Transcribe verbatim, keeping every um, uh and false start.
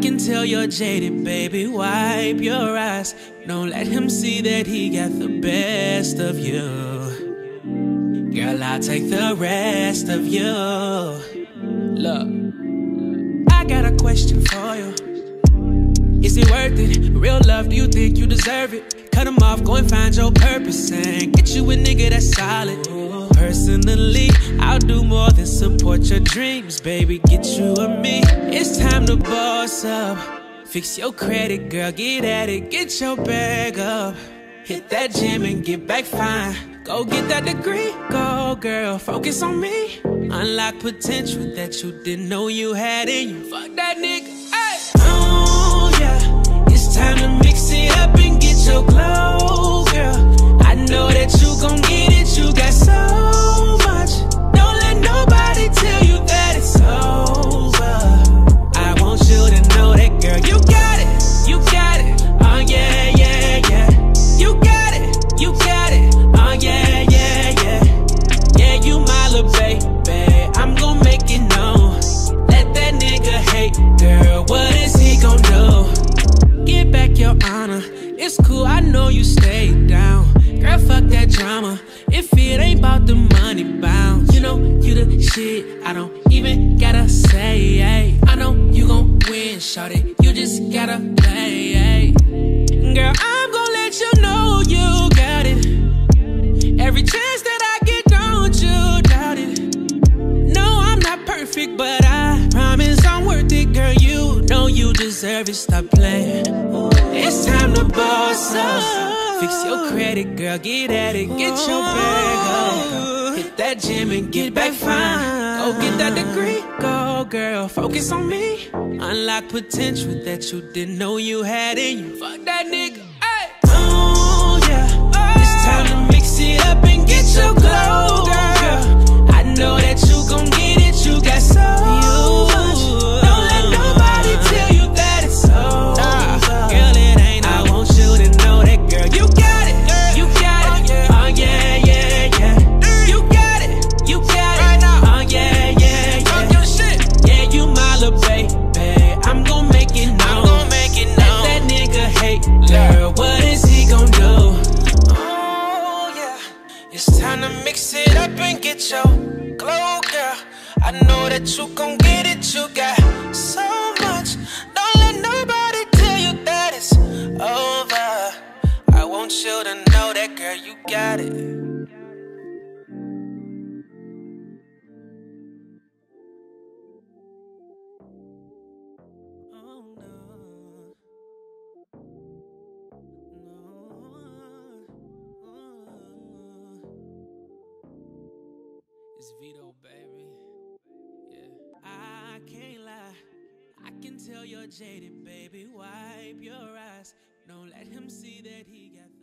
can tell you're jaded, baby, wipe your eyes. Don't let him see that he got the best of you. Girl, I'll take the rest of you. Look, I got a question for you. Is it worth it? Real love, do you think you deserve it? Cut him off, go and find your purpose and get you a nigga that's solid. Personally, I'll do more than support your dreams, baby, get you a me. It's time to boss up. Fix your credit, girl, get at it, get your bag up. Hit that gym and get back fine. Go get that degree, go girl, focus on me. Unlock potential that you didn't know you had in you. Fuck that nigga, ay. Oh yeah, it's time to mix it up and get your glow, girl. I know that you gon' get it, you got so much. Don't let nobody tell you that it's over. I want you to know that, girl, you got it, you got it. Oh yeah, yeah, yeah. You got it, you got it. Oh yeah, yeah, yeah. Yeah, you my little baby, I'm gon' make it known. Let that nigga hate, girl, what is he gon' do? Get back your honor, it's cool, I know you stayed down. Girl, fuck that drama, if it ain't about the money bounce. You know, you the shit, I don't even gotta say, ay. I know you gon' win, shawty, you just gotta play, ay. Girl, I'm gon' let you know you got it. Every chance that I get, don't you doubt it. No, I'm not perfect, but I promise I'm worth it, girl. You know you deserve it, stop playing. It's time to boss up. Fix your credit, girl, get at it, get your bag up. Hit that gym and get back fine. Go get that degree, go girl, focus on me. Unlock potential that you didn't know you had in you. Fuck that nigga, ay. Oh yeah, it's time to mix it up and get your glow, girl. I know that you gon' get it, you got so much. Don't let nobody tell you that it's over. Girl, it ain't, I want you to know that, girl, you got it, you got it. Oh yeah, yeah, yeah. You got it, you got it. Oh yeah, yeah, yeah. Yeah, you my little baby, I'm gon' make it known. Let that nigga hate, girl, what is he gon' do? Oh yeah, it's time to mix it up and get your glow, girl. I know that you gon' get it, you got so much. Don't let nobody tell you that it's over. I want you to know that, girl, you got it. Oh no, no, it's VEDO, baby. Yeah, I can't lie, I can tell you're jaded, baby. Wipe your eyes, don't let him see that he got the